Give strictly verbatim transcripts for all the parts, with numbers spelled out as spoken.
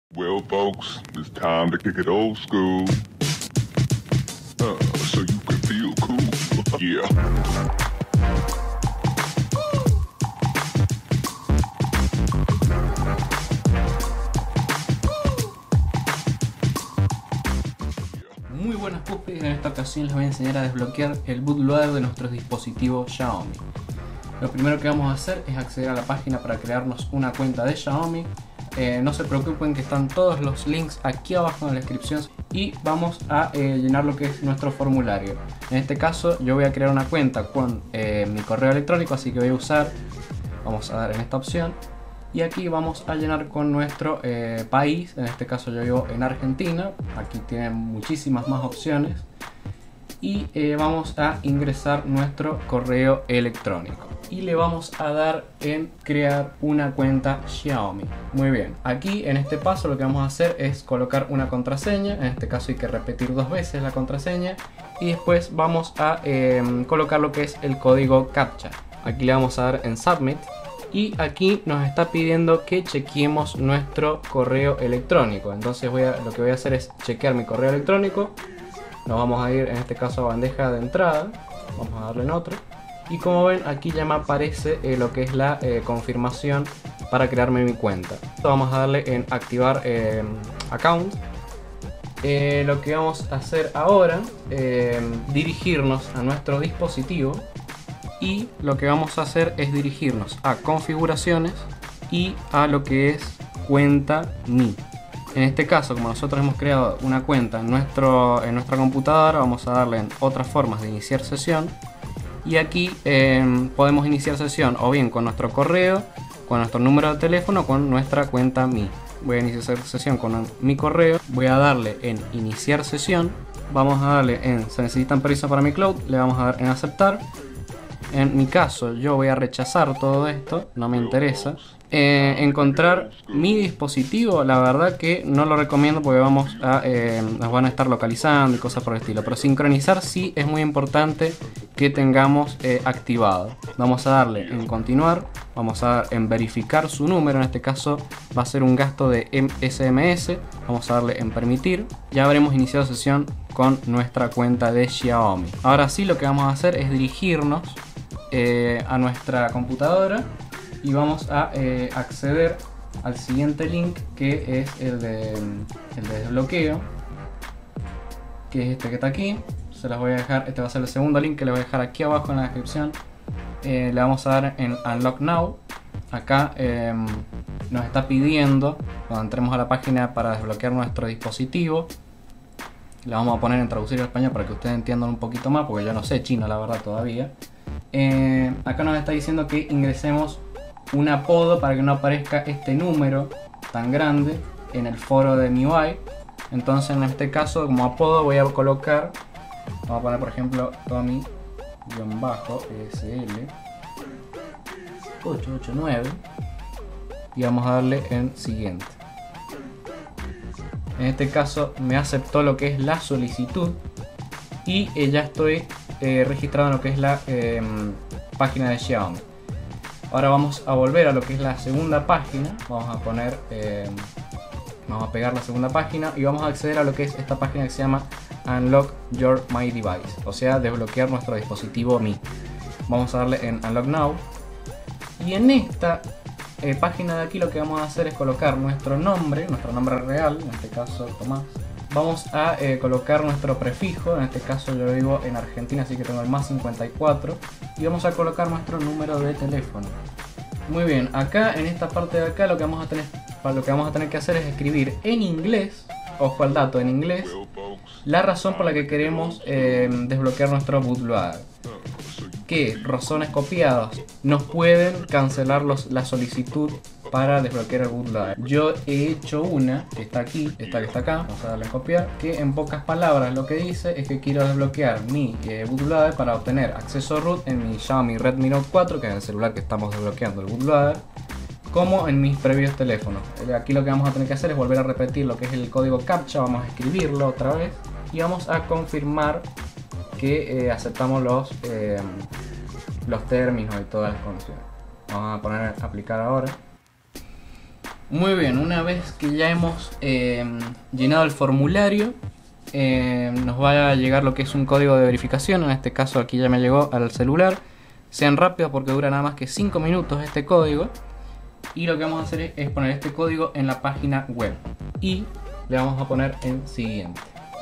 Well, folks, it's time to kick it old school. Uh, so you can feel cool. Yeah. Muy buenas pupis, en esta ocasión les voy a enseñar a desbloquear el bootloader de nuestros dispositivos Xiaomi. Lo primero que vamos a hacer es acceder a la página para crearnos una cuenta de Xiaomi. Eh, no se preocupen que están todos los links aquí abajo en la descripción y vamos a eh, llenar lo que es nuestro formulario. En este caso yo voy a crear una cuenta con eh, mi correo electrónico, así que voy a usar, vamos a dar en esta opción y aquí vamos a llenar con nuestro eh, país. En este caso yo vivo en Argentina, aquí tienen muchísimas más opciones y eh, vamos a ingresar nuestro correo electrónico y le vamos a dar en crear una cuenta Xiaomi. Muy bien, aquí en este paso lo que vamos a hacer es colocar una contraseña. En este caso hay que repetir dos veces la contraseña y después vamos a eh, colocar lo que es el código captcha. Aquí le vamos a dar en submit y aquí nos está pidiendo que chequeemos nuestro correo electrónico. Entonces voy a, lo que voy a hacer es chequear mi correo electrónico. Nos vamos a ir en este caso a bandeja de entrada, vamos a darle en otro y como ven aquí ya me aparece eh, lo que es la eh, confirmación para crearme mi cuenta. Vamos a darle en activar eh, account. Eh, lo que vamos a hacer ahora es eh, dirigirnos a nuestro dispositivo y lo que vamos a hacer es dirigirnos a configuraciones y a lo que es cuenta Mi. En este caso, como nosotros hemos creado una cuenta en, nuestro, en nuestra computadora, vamos a darle en otras formas de iniciar sesión. Y aquí eh, podemos iniciar sesión o bien con nuestro correo, con nuestro número de teléfono o con nuestra cuenta Mi. Voy a iniciar sesión con mi correo, voy a darle en iniciar sesión. Vamos a darle en se necesitan permisos para mi cloud, le vamos a dar en aceptar. En mi caso yo voy a rechazar todo esto, no me interesa. Eh, encontrar mi dispositivo, la verdad que no lo recomiendo porque vamos a, eh, nos van a estar localizando y cosas por el estilo. Pero sincronizar sí es muy importante que tengamos eh, activado. Vamos a darle en continuar, vamos a dar en verificar su número. En este caso va a ser un gasto de S M S. Vamos a darle en permitir. Ya habremos iniciado sesión con nuestra cuenta de Xiaomi. Ahora sí lo que vamos a hacer es dirigirnos eh, a nuestra computadora y vamos a eh, acceder al siguiente link, que es el de, el de desbloqueo, que es este que está aquí. Se los voy a dejar, este va a ser el segundo link que les voy a dejar aquí abajo en la descripción. Eh, le vamos a dar en Unlock Now. Acá eh, nos está pidiendo, cuando entremos a la página para desbloquear nuestro dispositivo, le vamos a poner en traducir al español para que ustedes entiendan un poquito más, porque yo no sé chino la verdad todavía. Eh, acá nos está diciendo que ingresemos un apodo para que no aparezca este número tan grande en el foro de M I U I. Entonces en este caso como apodo voy a colocar, vamos a poner por ejemplo Tommy-S L ocho ocho nueve y vamos a darle en siguiente. En este caso me aceptó lo que es la solicitud y eh, ya estoy eh, registrado en lo que es la eh, página de Xiaomi. Ahora vamos a volver a lo que es la segunda página. Vamos a poner, eh, vamos a pegar la segunda página y vamos a acceder a lo que es esta página que se llama Unlock Your My Device, o sea, desbloquear nuestro dispositivo Mi. Vamos a darle en Unlock Now y en esta eh, página de aquí lo que vamos a hacer es colocar nuestro nombre, nuestro nombre real, en este caso Tomás. Vamos a eh, colocar nuestro prefijo, en este caso yo vivo en Argentina, así que tengo el más cincuenta y cuatro. Y vamos a colocar nuestro número de teléfono. Muy bien, acá en esta parte de acá lo que vamos a tener, lo que vamos a tener que hacer es escribir en inglés, ojo al dato, en inglés, la razón por la que queremos eh, desbloquear nuestro bootloader. Que razones copiadas nos pueden cancelar los, la solicitud para desbloquear el bootloader. Yo he hecho una que está aquí, esta que está acá, vamos a darle en copiar, que en pocas palabras lo que dice es que quiero desbloquear mi eh, bootloader para obtener acceso root en mi Xiaomi Redmi Note cuatro, que es el celular que estamos desbloqueando el bootloader, como en mis previos teléfonos. Aquí lo que vamos a tener que hacer es volver a repetir lo que es el código captcha, vamos a escribirlo otra vez y vamos a confirmar que eh, aceptamos los, eh, los términos y todas las condiciones. Vamos a poner aplicar ahora. Muy bien, una vez que ya hemos eh, llenado el formulario, eh, nos va a llegar lo que es un código de verificación. En este caso aquí ya me llegó al celular. Sean rápidos porque dura nada más que cinco minutos este código. Y lo que vamos a hacer es, es poner este código en la página web. Y le vamos a poner en siguiente.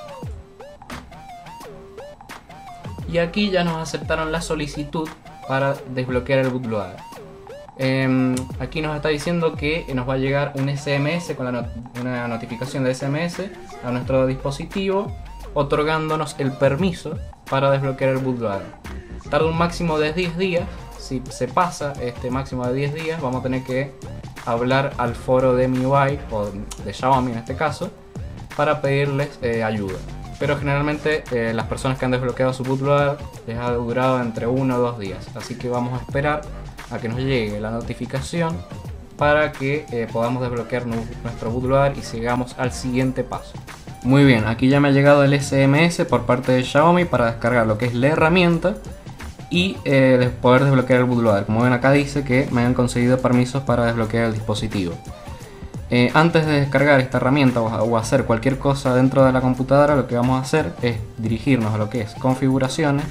Y aquí ya nos aceptaron la solicitud para desbloquear el bootloader. Eh, aquí nos está diciendo que nos va a llegar un S M S con la not una notificación de S M S a nuestro dispositivo, otorgándonos el permiso para desbloquear el bootloader. Tarda un máximo de diez días. Si se pasa este máximo de diez días, vamos a tener que hablar al foro de M I U I o de Xiaomi en este caso para pedirles eh, ayuda. Pero generalmente eh, las personas que han desbloqueado su bootloader les ha durado entre uno o dos días. Así que vamos a esperar a que nos llegue la notificación para que eh, podamos desbloquear nuestro bootloader y sigamos al siguiente paso. Muy bien, aquí ya me ha llegado el S M S por parte de Xiaomi para descargar lo que es la herramienta y eh, poder desbloquear el bootloader. Como ven, acá dice que me han concedido permisos para desbloquear el dispositivo. Eh, antes de descargar esta herramienta o, o hacer cualquier cosa dentro de la computadora, lo que vamos a hacer es dirigirnos a lo que es configuraciones,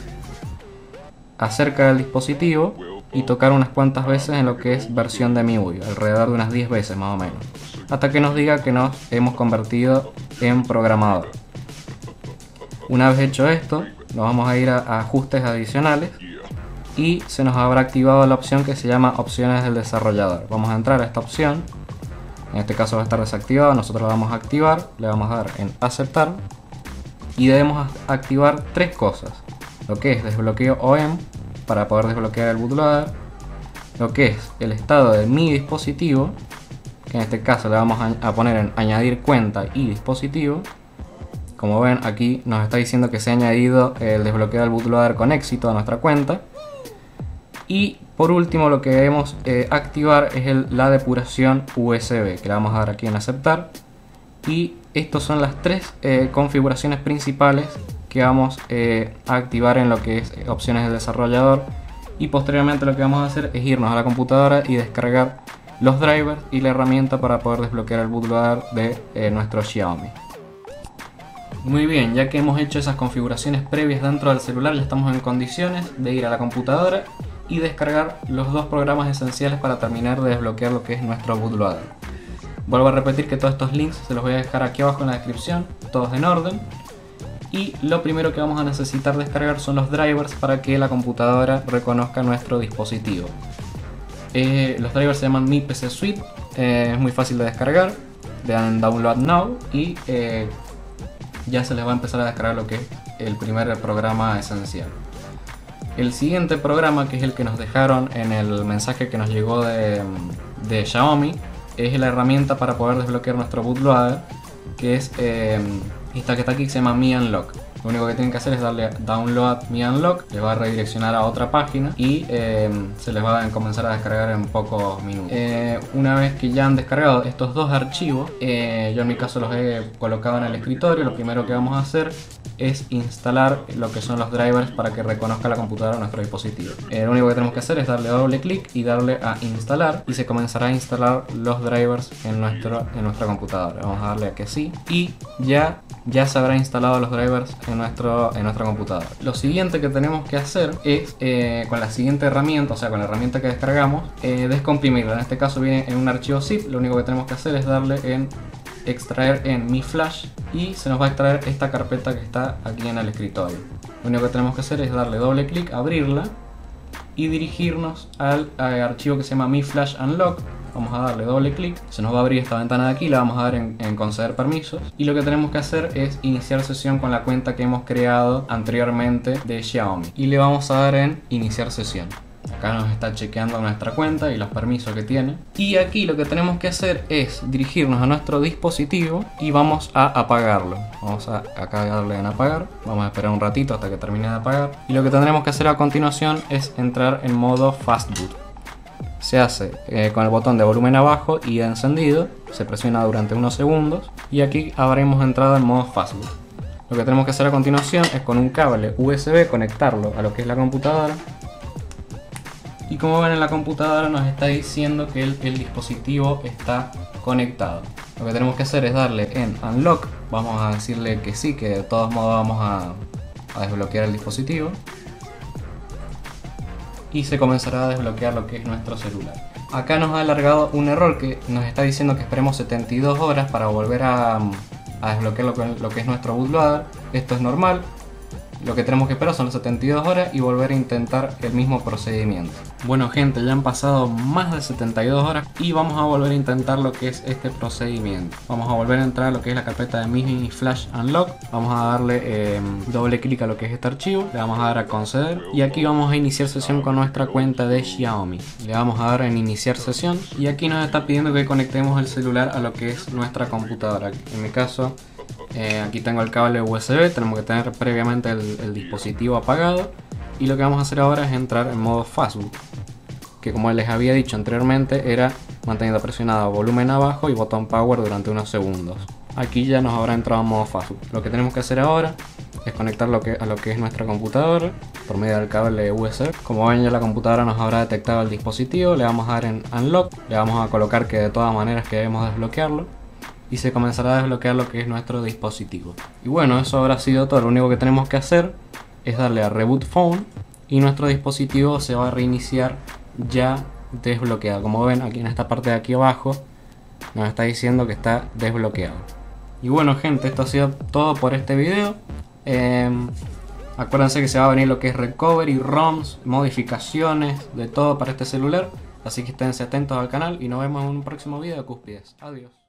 acerca del dispositivo y tocar unas cuantas veces en lo que es versión de M I U I, alrededor de unas diez veces más o menos, hasta que nos diga que nos hemos convertido en programador. Una vez hecho esto, nos vamos a ir a, a ajustes adicionales y se nos habrá activado la opción que se llama opciones del desarrollador. Vamos a entrar a esta opción, en este caso va a estar desactivado, nosotros la vamos a activar, le vamos a dar en aceptar y debemos activar tres cosas: lo que es desbloqueo O E M para poder desbloquear el bootloader, lo que es el estado de mi dispositivo, que en este caso le vamos a poner en añadir cuenta y dispositivo. Como ven, aquí nos está diciendo que se ha añadido el desbloqueo del bootloader con éxito a nuestra cuenta. Y por último, lo que debemos eh, activar es el, la depuración U S B, que le vamos a dar aquí en aceptar. Y estas son las tres eh, configuraciones principales que vamos eh, a activar en lo que es eh, opciones del desarrollador. Y posteriormente lo que vamos a hacer es irnos a la computadora y descargar los drivers y la herramienta para poder desbloquear el bootloader de eh, nuestro Xiaomi. Muy bien, ya que hemos hecho esas configuraciones previas dentro del celular, ya estamos en condiciones de ir a la computadora y descargar los dos programas esenciales para terminar de desbloquear lo que es nuestro bootloader. Vuelvo a repetir que todos estos links se los voy a dejar aquí abajo en la descripción, todos en orden. Y lo primero que vamos a necesitar descargar son los drivers para que la computadora reconozca nuestro dispositivo. Eh, los drivers se llaman Mi P C Suite, eh, es muy fácil de descargar, le dan Download Now y eh, ya se les va a empezar a descargar lo que es el primer programa esencial. El siguiente programa, que es el que nos dejaron en el mensaje que nos llegó de, de Xiaomi, es la herramienta para poder desbloquear nuestro bootloader, que es eh, esta que está aquí, que se llama Mi Unlock. Lo único que tienen que hacer es darle Download Mi Unlock, les va a redireccionar a otra página y eh, se les va a comenzar a descargar en pocos minutos. Eh, una vez que ya han descargado estos dos archivos, eh, yo en mi caso los he colocado en el escritorio, lo primero que vamos a hacer es instalar lo que son los drivers para que reconozca la computadora nuestro dispositivo. Eh, lo único que tenemos que hacer es darle doble clic y darle a instalar y se comenzará a instalar los drivers en, nuestro, en nuestra computadora. Vamos a darle a que sí y ya, ya se habrá instalado los drivers en, nuestro, en nuestra computadora. Lo siguiente que tenemos que hacer es eh, con la siguiente herramienta, o sea con la herramienta que descargamos, eh, descomprimirla. En este caso viene en un archivo zip, lo único que tenemos que hacer es darle en extraer en Mi Flash y se nos va a extraer esta carpeta que está aquí en el escritorio. Lo único que tenemos que hacer es darle doble clic, abrirla y dirigirnos al, al archivo que se llama Mi Flash Unlock. Vamos a darle doble clic, se nos va a abrir esta ventana de aquí, la vamos a dar en, en conceder permisos y lo que tenemos que hacer es iniciar sesión con la cuenta que hemos creado anteriormente de Xiaomi y le vamos a dar en iniciar sesión. Acá nos está chequeando nuestra cuenta y los permisos que tiene. Y aquí lo que tenemos que hacer es dirigirnos a nuestro dispositivo y vamos a apagarlo. Vamos a acá darle en apagar. Vamos a esperar un ratito hasta que termine de apagar. Y lo que tendremos que hacer a continuación es entrar en modo Fast Boot. Se hace eh, con el botón de volumen abajo y encendido. Se presiona durante unos segundos. Y aquí habremos entrado en modo Fast Boot. Lo que tenemos que hacer a continuación es con un cable U S B conectarlo a lo que es la computadora. Y como ven en la computadora nos está diciendo que el, el dispositivo está conectado. Lo que tenemos que hacer es darle en Unlock. Vamos a decirle que sí, que de todos modos vamos a, a desbloquear el dispositivo. Y se comenzará a desbloquear lo que es nuestro celular. Acá nos ha alargado un error que nos está diciendo que esperemos setenta y dos horas para volver a, a desbloquear lo que, lo que es nuestro bootloader. Esto es normal. Lo que tenemos que esperar son las setenta y dos horas y volver a intentar el mismo procedimiento. Bueno gente, ya han pasado más de setenta y dos horas y vamos a volver a intentar lo que es este procedimiento. Vamos a volver a entrar a lo que es la carpeta de Mini Flash Unlock. Vamos a darle eh, doble clic a lo que es este archivo. Le vamos a dar a conceder y aquí vamos a iniciar sesión con nuestra cuenta de Xiaomi. Le vamos a dar en iniciar sesión y aquí nos está pidiendo que conectemos el celular a lo que es nuestra computadora. En mi caso, Eh, aquí tengo el cable U S B, tenemos que tener previamente el, el dispositivo apagado y lo que vamos a hacer ahora es entrar en modo fastboot, que como les había dicho anteriormente era manteniendo presionado volumen abajo y botón power durante unos segundos. Aquí ya nos habrá entrado en modo fastboot. Lo que tenemos que hacer ahora es conectar lo que, a lo que es nuestra computadora por medio del cable U S B. Como ven, ya la computadora nos habrá detectado el dispositivo. Le vamos a dar en Unlock, le vamos a colocar que de todas maneras que debemos desbloquearlo y se comenzará a desbloquear lo que es nuestro dispositivo. Y bueno, eso habrá sido todo. Lo único que tenemos que hacer es darle a Reboot Phone y nuestro dispositivo se va a reiniciar ya desbloqueado. Como ven, aquí en esta parte de aquí abajo nos está diciendo que está desbloqueado. Y bueno gente, esto ha sido todo por este video. eh, Acuérdense que se va a venir lo que es recovery, ROMs, modificaciones, de todo para este celular. Así que esténse atentos al canal y nos vemos en un próximo video de Cúspides. Adiós.